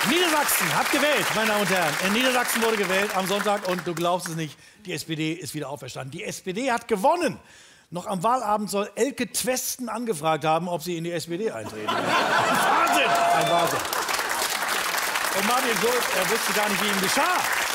Niedersachsen hat gewählt, meine Damen und Herren. In Niedersachsen wurde gewählt am Sonntag und du glaubst es nicht, die SPD ist wieder auferstanden. Die SPD hat gewonnen. Noch am Wahlabend soll Elke Twesten angefragt haben, ob sie in die SPD eintreten. Wahnsinn! Ein Wahnsinn. Und Martin Schulz, er wusste gar nicht, wie ihm geschah.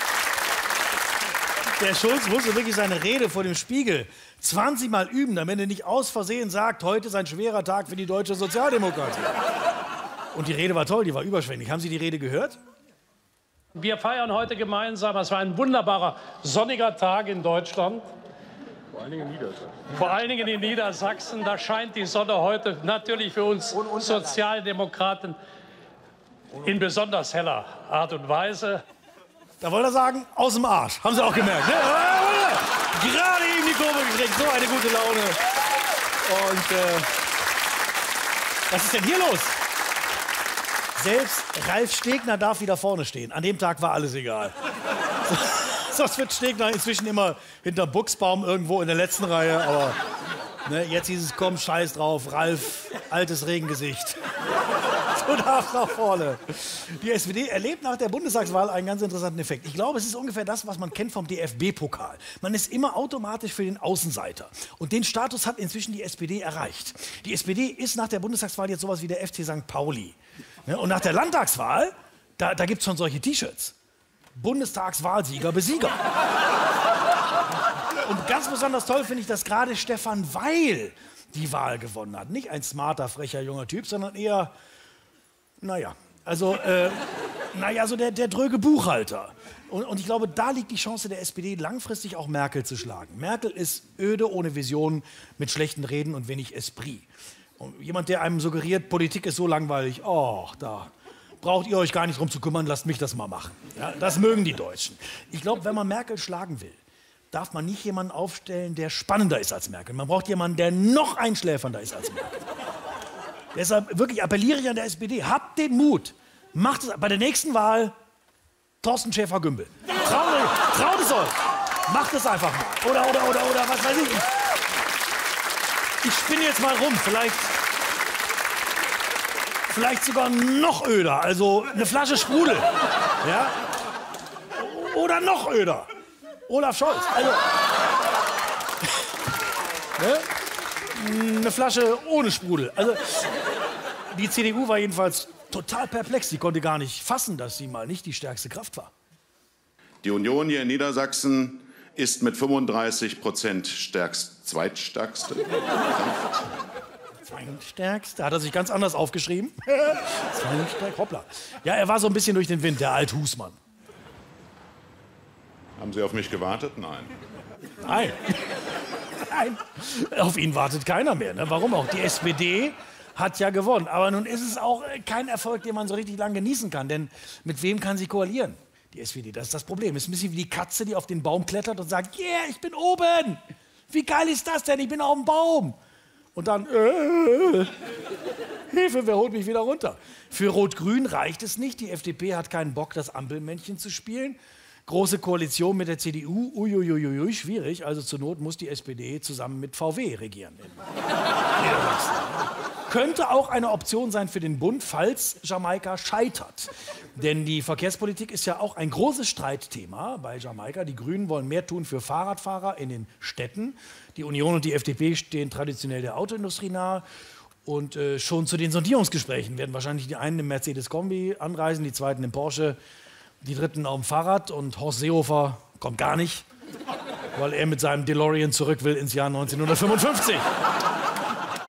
Der Schulz musste wirklich seine Rede vor dem Spiegel 20 Mal üben, damit er nicht aus Versehen sagt, heute ist ein schwerer Tag für die deutsche Sozialdemokratie. Und die Rede war toll, die war überschwänglich. Haben Sie die Rede gehört? Wir feiern heute gemeinsam, es war ein wunderbarer, sonniger Tag in Deutschland. Vor allen Dingen in Niedersachsen. Vor allen Dingen in Niedersachsen, da scheint die Sonne heute natürlich für uns Sozialdemokraten in besonders heller Art und Weise. Da wollte er sagen, aus dem Arsch. Haben Sie auch gemerkt, ne? Gerade eben die Kurve gekriegt, so eine gute Laune. Und was ist denn hier los? Selbst Ralf Stegner darf wieder vorne stehen. An dem Tag war alles egal. Sonst wird Stegner inzwischen immer hinter Buchsbaum irgendwo in der letzten Reihe. Aber ne, jetzt hieß es, komm, scheiß drauf, Ralf, altes Regengesicht. Du darfst nach vorne. Die SPD erlebt nach der Bundestagswahl einen ganz interessanten Effekt. Ich glaube, es ist ungefähr das, was man kennt vom DFB-Pokal. Man ist immer automatisch für den Außenseiter. Und den Status hat inzwischen die SPD erreicht. Die SPD ist nach der Bundestagswahl jetzt sowas wie der FC St. Pauli. Und nach der Landtagswahl, da gibt es schon solche T-Shirts. Bundestagswahlsieger, Besieger. Und ganz besonders toll finde ich, dass gerade Stefan Weil die Wahl gewonnen hat. Nicht ein smarter, frecher, junger Typ, sondern eher, naja, also, so der dröge Buchhalter. Und ich glaube, da liegt die Chance der SPD, langfristig auch Merkel zu schlagen. Merkel ist öde, ohne Visionen, mit schlechten Reden und wenig Esprit. Und jemand, der einem suggeriert, Politik ist so langweilig, oh, da braucht ihr euch gar nicht drum zu kümmern, lasst mich das mal machen. Ja, das mögen die Deutschen. Ich glaube, wenn man Merkel schlagen will, darf man nicht jemanden aufstellen, der spannender ist als Merkel. Man braucht jemanden, der noch einschläfernder ist als Merkel. Deshalb wirklich appelliere ich an der SPD, habt den Mut, macht es bei der nächsten Wahl Thorsten Schäfer-Gümbel. Traut es euch, macht es einfach mal. Oder was weiß ich. Ich spinne jetzt mal rum, vielleicht sogar noch öder, also eine Flasche Sprudel. Ja? Oder noch öder, Olaf Scholz. Also, ne? Eine Flasche ohne Sprudel. Also, die CDU war jedenfalls total perplex. Die konnte gar nicht fassen, dass sie mal nicht die stärkste Kraft war. Die Union hier in Niedersachsen ist mit 35% zweitstärkste. Zweitstärkste? Hat er sich ganz anders aufgeschrieben? Zweitstärkste, hoppla. Ja, er war so ein bisschen durch den Wind, der Alt-Husmann. Haben Sie auf mich gewartet? Nein. Nein. Nein. Auf ihn wartet keiner mehr. Ne? Warum auch? Die SPD hat ja gewonnen. Aber nun ist es auch kein Erfolg, den man so richtig lang genießen kann. Denn mit wem kann sie koalieren? Die SPD, das ist das Problem. Es ist ein bisschen wie die Katze, die auf den Baum klettert und sagt, yeah, ich bin oben. Wie geil ist das denn? Ich bin auf dem Baum. Und dann, Hilfe, wer holt mich wieder runter? Für Rot-Grün reicht es nicht. Die FDP hat keinen Bock, das Ampelmännchen zu spielen. Große Koalition mit der CDU, uiuiui, schwierig. Also zur Not muss die SPD zusammen mit VW regieren. Könnte auch eine Option sein für den Bund, falls Jamaika scheitert. Denn die Verkehrspolitik ist ja auch ein großes Streitthema bei Jamaika. Die Grünen wollen mehr tun für Fahrradfahrer in den Städten. Die Union und die FDP stehen traditionell der Autoindustrie nahe. Und schon zu den Sondierungsgesprächen werden wahrscheinlich die einen im Mercedes-Kombi anreisen, die zweiten im Porsche, die dritten auf dem Fahrrad. Und Horst Seehofer kommt gar nicht, weil er mit seinem DeLorean zurück will ins Jahr 1955.